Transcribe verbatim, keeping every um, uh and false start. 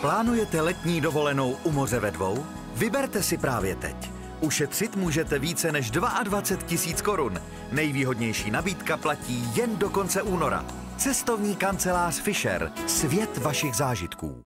Plánujete letní dovolenou u moře ve dvou? Vyberte si právě teď. Ušetřit můžete více než dvacet dva tisíc korun. Nejvýhodnější nabídka platí jen do konce února. Cestovní kancelář Fischer. Svět vašich zážitků.